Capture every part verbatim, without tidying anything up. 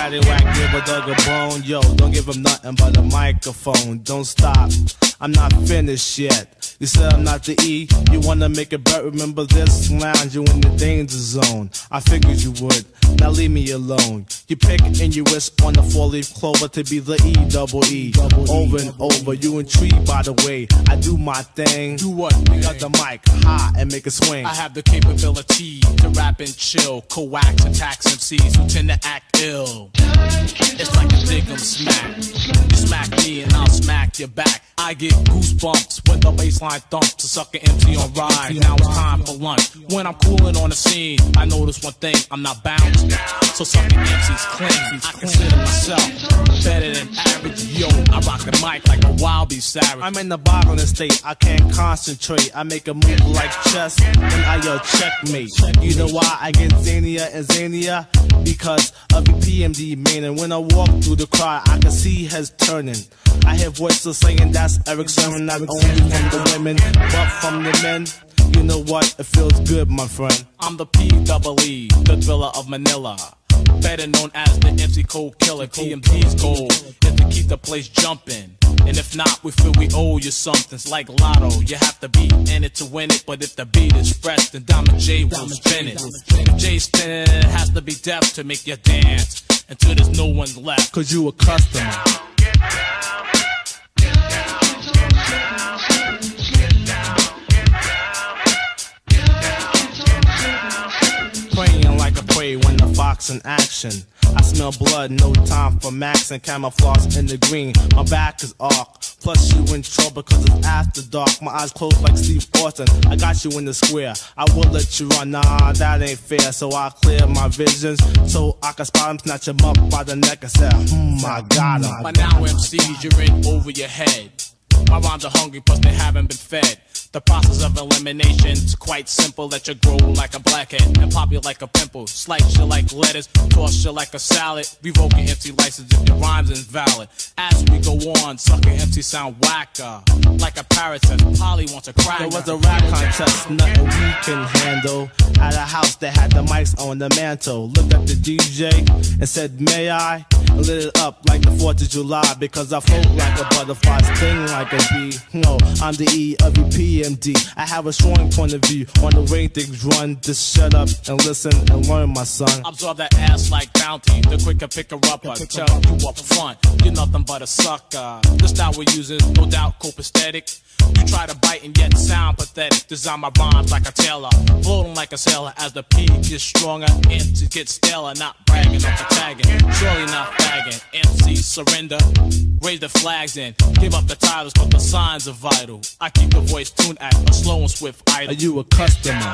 paddywhack, give a dog a bone. Yo, don't give him nothing but a microphone. Don't stop, I'm not finished yet. You said I'm not the E, you wanna make it better. Remember this, lounge, you in the danger zone. I figured you would, now leave me alone. You pick and you wisp on the four-leaf clover to be the E, double E. Over and over, you intrigued by the way I do my thing. Do what? We got the mic high and make it swing. I have the capability to rap and chill, coax and tax M Cs who tend to act ill. It's like a dig 'em smack. You smack me and I'll smack your back. I get goosebumps when the baseline thumps to suck an M C on ride. Now it's time for lunch. When I'm cooling on the scene, I notice one thing, I'm not bouncing. So sucking M Cs clean. I consider myself better than average. Yo, I rock the mic like a wild beast savage. I'm in the boggling state, I can't concentrate. I make a move like chess, and I yell checkmate. You know why I get zanier and zanier? Because of the P M D man. And when I walk through the crowd, I can see heads turning. I hear voices saying that's Eric Sermon, not only from the women, but from the men. You know what? It feels good, my friend. I'm the P double E, the thriller of Manila. Better known as the M C Cold Killer. T M D's goal is to keep the place jumping. And if not, we feel we owe you something. It's like Lotto, you have to be in it to win it. But if the beat is fresh, then Diamond J will spin it. If J's spinning it, it has to be deaf to make you dance until there's no one left. Cause you a customer. Praying like a prey when the fox in action. I smell blood, no time for max and camouflage in the green. My back is arc, plus you in trouble cause it's after dark. My eyes closed like Steve Austin, I got you in the square. I will let you run, nah, that ain't fair. So I clear my visions, so I can spot him, snatch him up by the neck and say, hmm, I got him. By now M Cs, you're in over your head. My rhymes are hungry, plus they haven't been fed. The process of elimination's quite simple. Let you grow like a blackhead and pop you like a pimple. Slice you like lettuce, toss you like a salad. Revoke your M C license if your rhyme's invalid. As we go on, sucker M C sound whacker. Like a parrot says, Polly wants a crack. There was a rap contest, nothing we can handle. At a house that had the mics on the mantle. Looked at the D J and said, may I? And lit it up like the fourth of July. Because I float like a butterfly, sting like a bee. No, I'm the E of your P M D. I have a strong point of view on the way things run. Just shut up and listen and learn, my son. Absorb that ass like bounty. The quicker pick her up, I tell you up front, you're nothing but a sucker. The style we're using, no doubt copacetic. You try to bite and yet sound pathetic. Design my rhymes like a tailor, floating like a sailor. As the P gets stronger, M Cs get staler. Not bragging, not tagging, surely not fagging. M Cs surrender, raise the flags and give up the titles, but the signs are vital. I keep the voice tuned at a slow and swift idle. Are you a customer?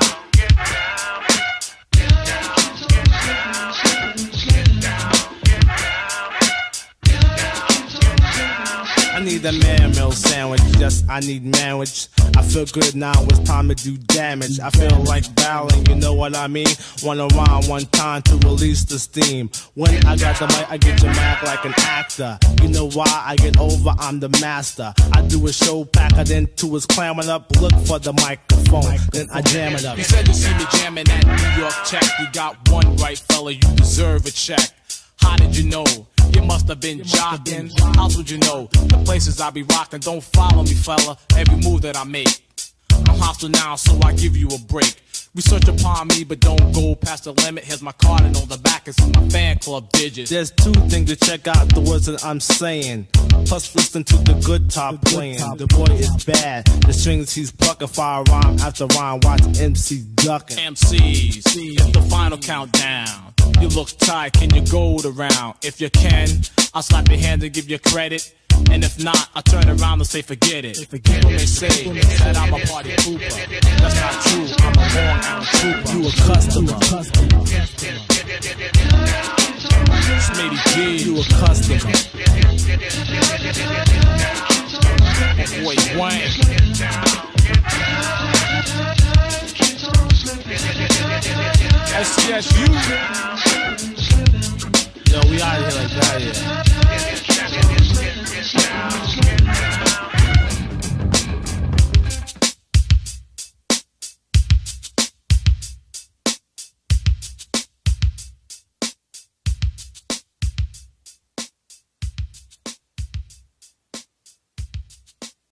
I need a man meal sandwich, yes, I need manwich. I feel good now, it's time to do damage. I feel like battling, you know what I mean? Wanna rhyme one time to release the steam. When I got the mic, I get you mad like an actor. You know why I get over, I'm the master. I do a show packer, then to his clamming up, look for the microphone, then I jam it up. You said you see me jamming at New York Tech. You got one right, fella, you deserve a check. How did you know? You must have been jocking. How would you know? The places I be rocking. Don't follow me, fella. Every move that I make. I'm hostile now, so I give you a break. Research upon me, but don't go past the limit. Here's my card, and on the back is my fan club digits. There's two things to check out the words that I'm saying. Plus listen to the good top playing. The boy is bad. The strings he's plucking, fire rhyme after rhyme. Watch M C ducking. M Cs, it's the final countdown. You look tight, can you go the round? If you can, I'll slap your hand and give you credit. And if not, I turn around and say forget it. People may say that I'm a party pooper. That's not true, I'm a born out trooper. You a customer. Smitty G, You a customer. boy Wayne. S C S U. Yo, we out of here like that, yeah.